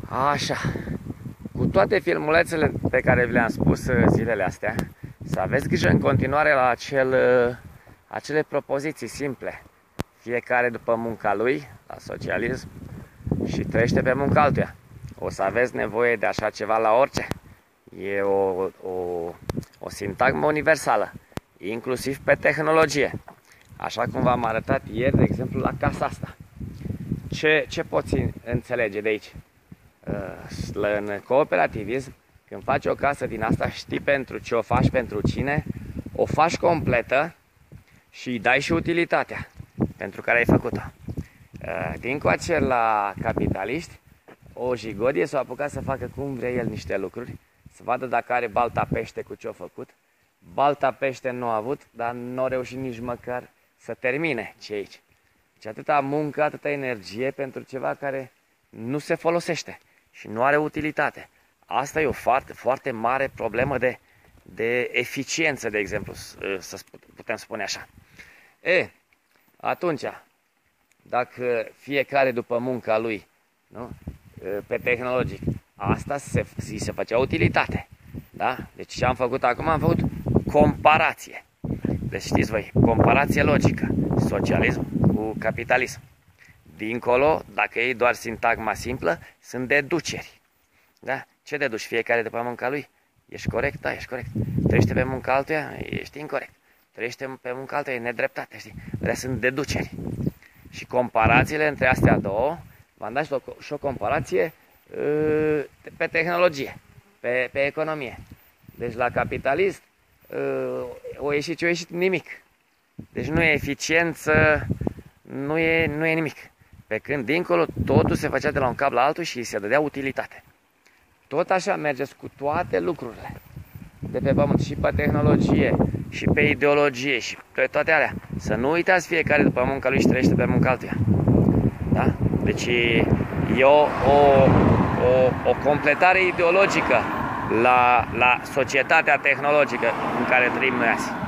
Așa, cu toate filmulețele pe care vi le-am spus zilele astea, să aveți grijă în continuare la acele propoziții simple. Fiecare după munca lui, la socialism, și trăiește pe munca altuia. O să aveți nevoie de așa ceva la orice. E o sintagmă universală, inclusiv pe tehnologie. Așa cum v-am arătat ieri, de exemplu, la casa asta. Ce poți înțelege de aici? În cooperativism, când faci o casă din asta, știi pentru ce o faci, pentru cine, o faci completă și îi dai și utilitatea pentru care ai făcut-o. Dincoace la capitaliști, o jigodie s-a apucat să facă cum vrea el niște lucruri, să vadă dacă are balta pește cu ce-a făcut. Balta pește nu a avut, dar nu a reușit nici măcar să termine ce aici. Deci atâta muncă, atâta energie pentru ceva care nu se folosește și nu are utilitate. Asta e o foarte, foarte mare problemă de eficiență, de exemplu, să putem spune așa. Atunci, dacă fiecare după munca lui, nu? Pe tehnologic, asta se făcea utilitate. Da? Deci ce am făcut acum? Am făcut comparație. Deci știți voi, comparație logică, socialism cu capitalism. Dincolo, dacă iei doar sintagma simplă, sunt deduceri. Da? Ce deduci? Fiecare după munca lui? Ești corect? Da, ești corect. Trăiește pe munca altuia? Ești incorect. Trăiește pe munca altuia? E nedreptate. Știi? Alea sunt deduceri. Și comparațiile între astea două, v-am dat și o comparație pe tehnologie, pe economie. Deci la capitalist o ieșit ce o ieșit nimic. Deci nu e eficiență, nu e nimic. Pe când dincolo totul se făcea de la un cap la altul și îi se dădea utilitate. Tot așa mergeți cu toate lucrurile de pe pământ, și pe tehnologie, și pe ideologie, și pe toate alea. Să nu uitați fiecare după munca lui și trăiește pe munca altuia. Da? Deci e o completare ideologică la societatea tehnologică în care trăim noi azi.